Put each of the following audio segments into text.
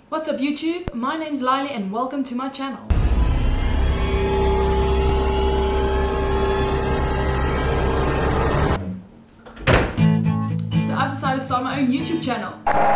What's up YouTube? My name's Lilly and welcome to my channel. So I've decided to start my own YouTube channel.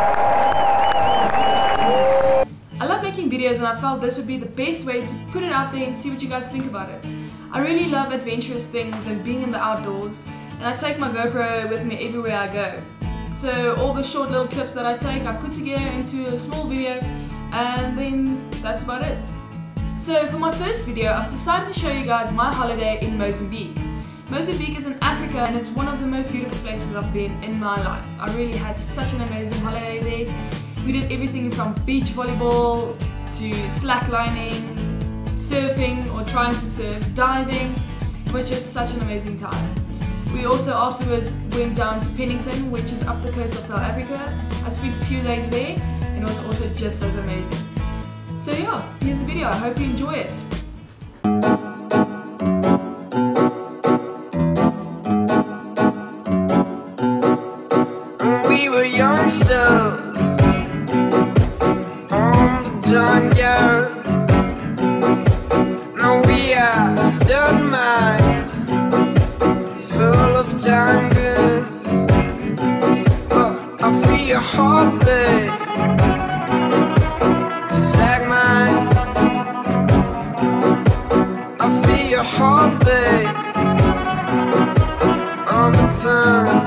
I love making videos and I felt this would be the best way to put it out there and see what you guys think about it. I really love adventurous things and being in the outdoors, and I take my GoPro with me everywhere I go. So all the short little clips that I take, I put together into a small video, and then that's about it. So for my first video, I've decided to show you guys my holiday in Mozambique. Mozambique is in Africa and it's one of the most beautiful places I've been in my life. I really had such an amazing holiday there. We did everything from beach volleyball to slacklining, to surfing or trying to surf, diving, which is such an amazing time. We also afterwards went down to Pennington, which is up the coast of South Africa. I spent a few days there and it was also just as amazing. So yeah, here's the video. I hope you enjoy it. We were youngsters on the jungle. Now we are still minds full of jungles. But I feel your heartbeat just like mine. I feel your heartbeat all the time.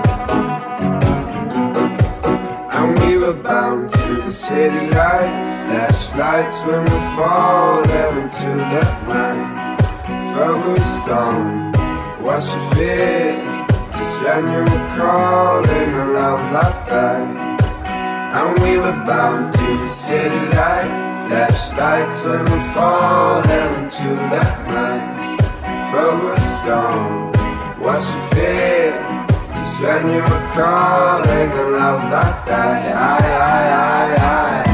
And we were bound to the city life, flashlights when we falling into that night. Focused on what you feel, just when you were calling a love like that. And we were bound to the city life, flashlights when we falling into that night. Focused on what you feel, just when you were calling a love like that.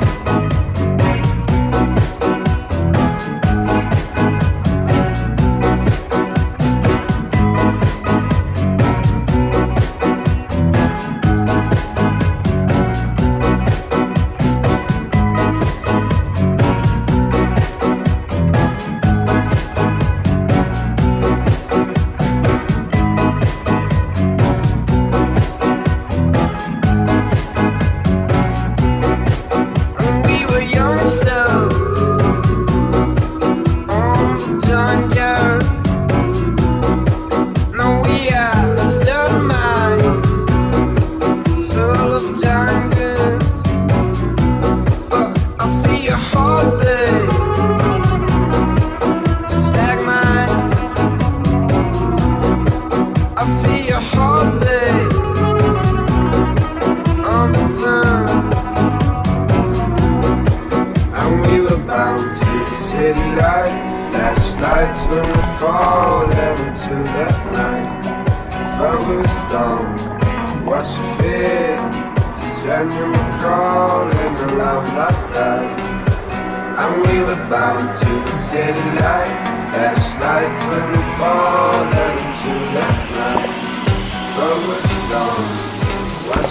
Flashlights when we fall into that night. Focused on what you feel, just when you were calling a love like that. And we were bound to the city light. Flashlights when we fall into that night. Focused on what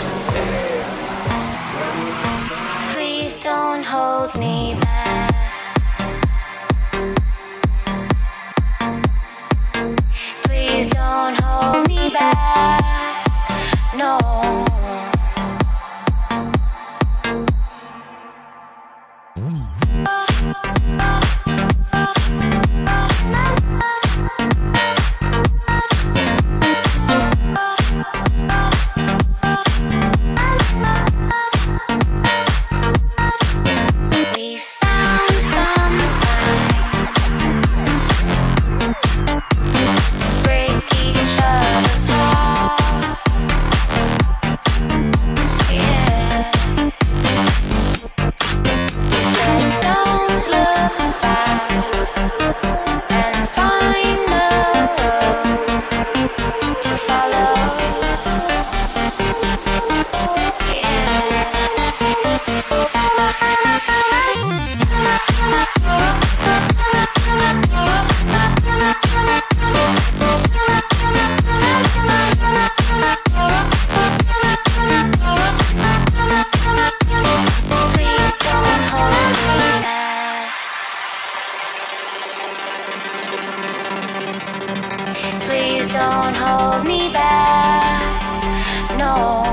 you feel. Please don't hold me back. Don't hold me back, no. We found some time, break each other's heart. back. No.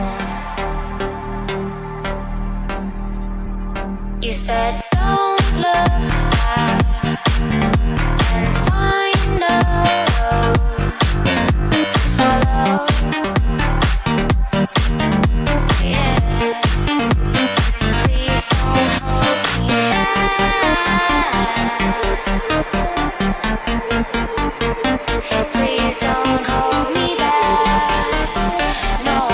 You said don't look back and find a road to follow. Yeah. Please don't hold me back. Please don't hold me back. No.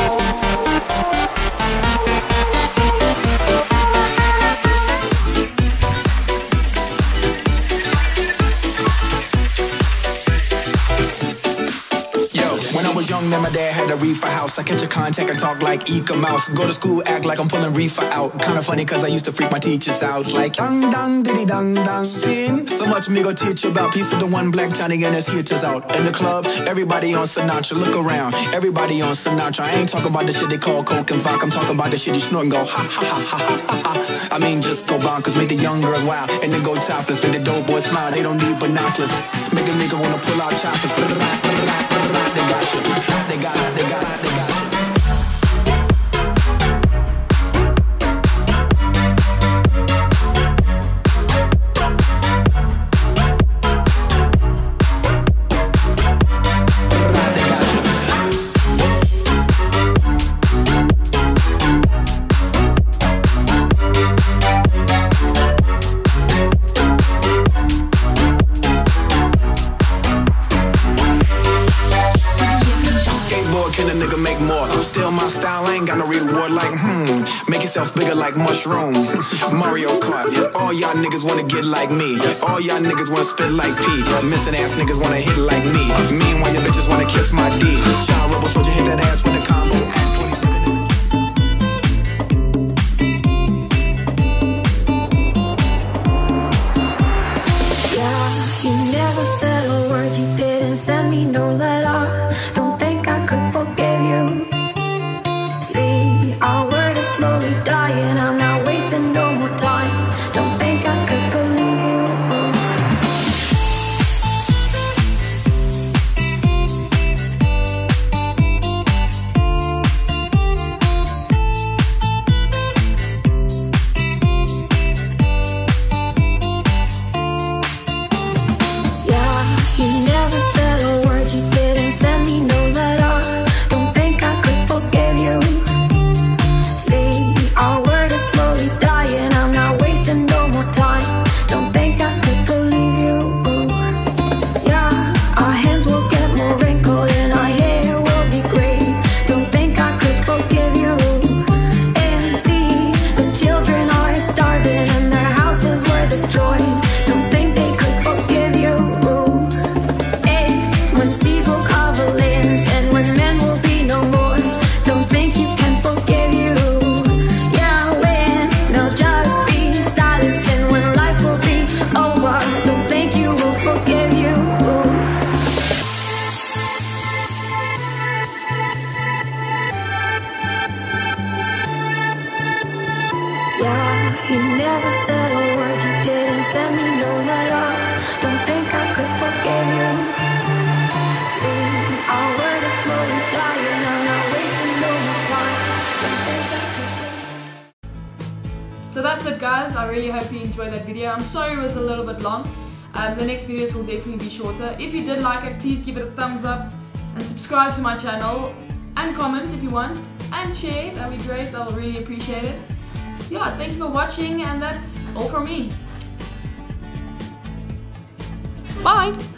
Young, then my dad had a reefer house. I catch a contact and talk like Eka Mouse. Go to school, act like I'm pulling reefer out. Kinda funny cause I used to freak my teachers out. Like dang dang diddy dang dang. Sin. So much me go teach you about. Piece of the one black Johnny and his hitters out. In the club, everybody on Sinatra. Look around, everybody on Sinatra. I ain't talking about the shit they call coke and vodka. I'm talking about the shit you snort and go ha ha ha ha ha ha. I mean just go bonkers, make the young girls wild. And then go topless, make the dope boys smile. They don't need binoculars. Make a nigga wanna pull out choppers. They got you. They got it, they got it, they got it. Still my style, I ain't got no reward like make yourself bigger like mushroom. Mario Kart, all y'all niggas wanna get like me. All y'all niggas wanna spit like P. Missing ass niggas wanna hit like me. Meanwhile your bitches wanna kiss my D. Child rebel soldier hit that ass with a combo. Yeah, you never said a word, you didn't send me no letter. Don't think I could forgive you. Our word is slowly dying, I'm not wasting no more time. Don't think I could believe you. Yeah, you never said a word, you didn't send me no letter. Don't think I could forgive you. Our word is slowly dying, I'm not wasting no more time. Don't think I could believe you. Yeah, our hands will get more wrinkled and our hair will be gray. Don't think I could forgive you. And see, the children are starving and their houses were destroyed. Don't think they could forgive you. And when seas will cover lands and when men will be no more. Don't think you can forgive you. Yeah, you never said a word, you didn't send me no letter. Don't think I could forgive you. See, our word is slowly dying, I'm not wasting no more time. Don't think I could. So that's it guys, I really hope you enjoyed that video. I'm sorry it was a little bit long. The next videos will definitely be shorter. If you did like it, please give it a thumbs up and subscribe to my channel and comment if you want and share, that'd be great, I'll really appreciate it. Yeah, thank you for watching and that's all from me. Bye!